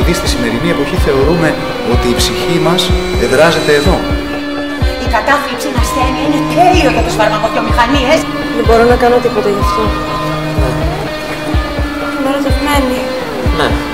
επειδή στη σημερινή εποχή θεωρούμε ότι η ψυχή μας εδράζεται εδώ. Η κατάθλιψη είναι ασθένεια, είναι τέλειο για τις φαρμακοβιομηχανίες. Δεν μπορώ να κάνω τίποτα γι' αυτό. Είμαι ερωτευμένη. Ναι.